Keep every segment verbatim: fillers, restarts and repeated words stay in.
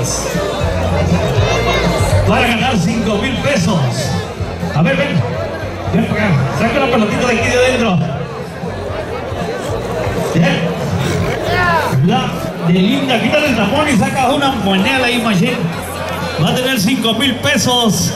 más para ganar cinco mil pesos. A ver, ven, ven para acá, saca la pelotita de aquí de adentro. Bien. La de Linda, quítale el tapón y saca una moneda ahí, machín. Va a tener cinco mil pesos.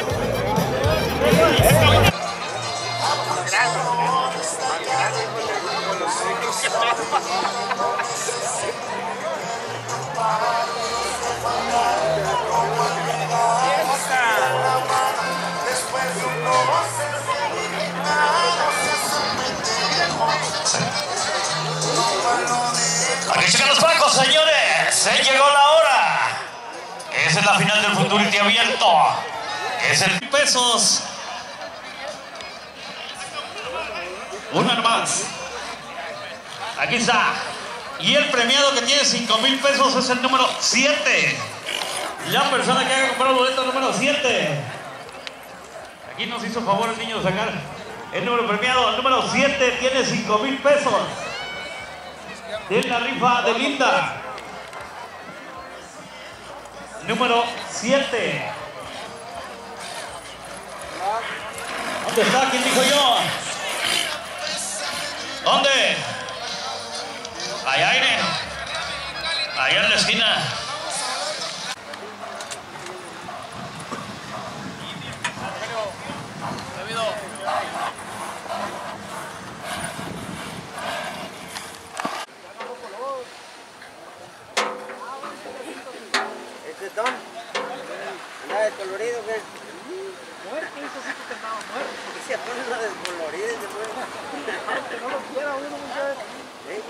Aquí checan los pacos, señores. Se llegó la hora. Esa es la final del Futurity abierto. Es el pesos. Una más. Aquí está. Y el premiado que tiene cinco mil pesos es el número siete. La persona que haya comprado el boleto número siete. Aquí nos hizo favor el niño de sacar el número premiado. El número siete tiene cinco mil pesos. De la rifa de Linda. Número siete. ¿Dónde está? ¿Quién dijo yo? ¿Dónde? Allá, Aire. Allá en la esquina. ¿Este es Don? ¿Anda descolorido o qué? Muerto, eso sí que estaba muerto. ¿Por qué se pone una descolorida y después? No lo quiera uno, muchachos. ¿Sí?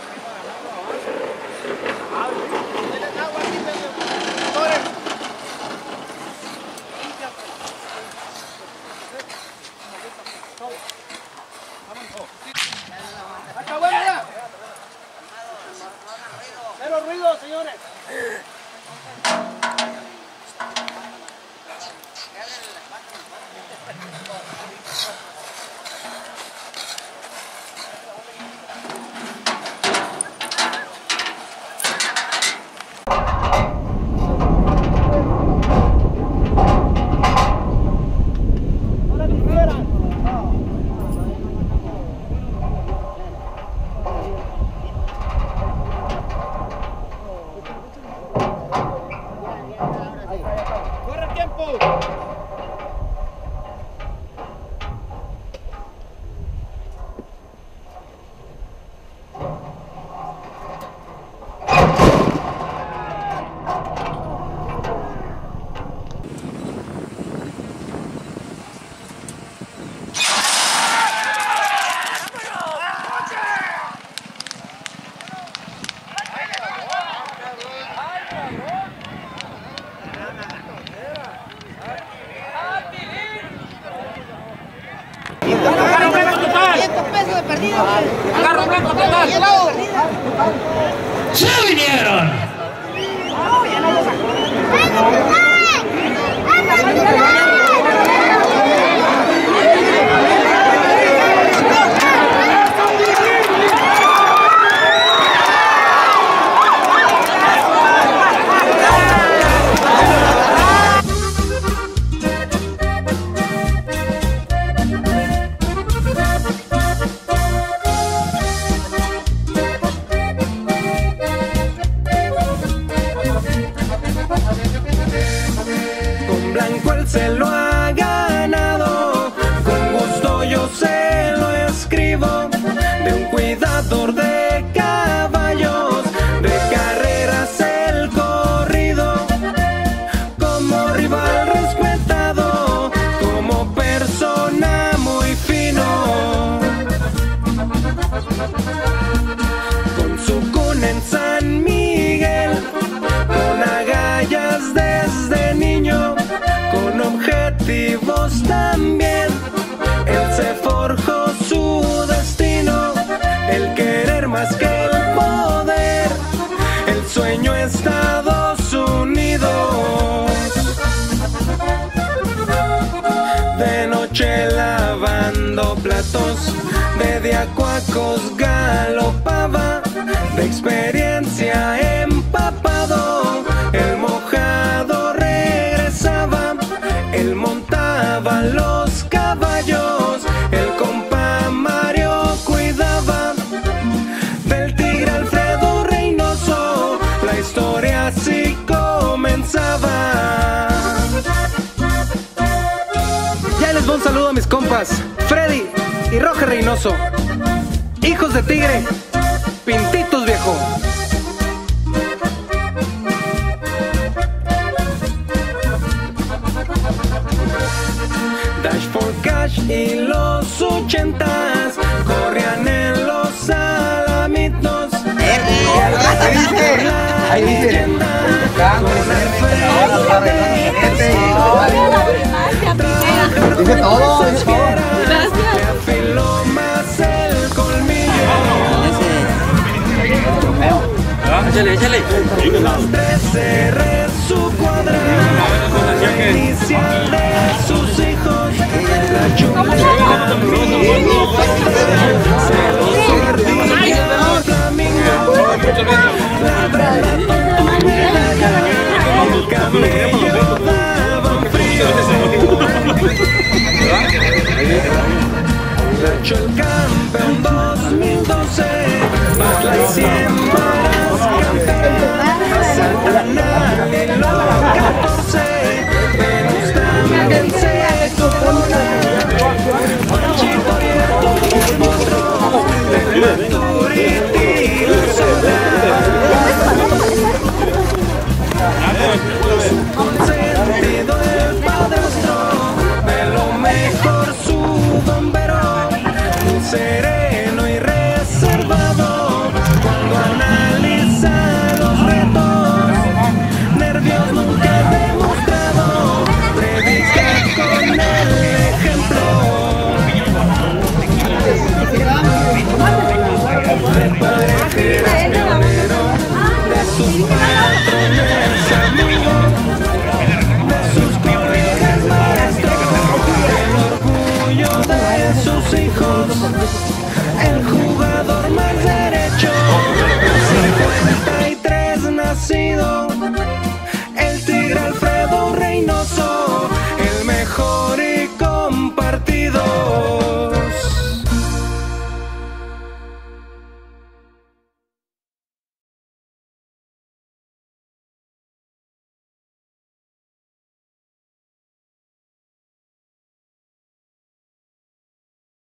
¿Tienes agua aquí, doctores? ¡Está bueno ya! ¡Cero ruido, señores! ¡Corre el tiempo! ¡Carro blanco total! quinientos pesos de perdido. ¡Carro blanco total! ¡Se vinieron! No, ya no lo sacó. Blanco él se lo ha ganado, con gusto yo se lo escribo, de un cuidador de caballos, de carreras el corrido, como rival respetado, como persona muy fino, con su cuna en San Miguel, con agallas desde niño, con objetivos también, él se forjó su destino, el querer más que el poder, el sueño Estados Unidos. De noche lavando platos, de día cuacos galopaba, de experiencia empapado, el los caballos, el compa Mario cuidaba del tigre Alfredo Reynoso, la historia así comenzaba. Ya les doy un saludo a mis compas Freddy y Roger Reynoso, hijos de tigre, pintitos viejo. Dash for Cash y los ochentas corrían en los alamitos. Ahí dice, ahí dice. Dice todo, dice todo. Afiló más el colmillo. Échale, échale. Los tres cerré su cuadrado, inicial de sus hijos. La chuleta se los perdía flamingo. La brava el camello daba frío. Nacho el campeón dos mil doce, Batla y cien varas campeón, Satanás en los catorce, Venus también se corona, Panchito y el monstruo, del Maturity la sola, consentido el padrastro, de lo mejor su bombero, muy sereno y reservado cuando analiza los retos, nervios nunca demostrado, predica con el ejemplo. El padre que es pionero de sus patrones amigos, de sus colegas maestros, el orgullo de sus hijos, el jugador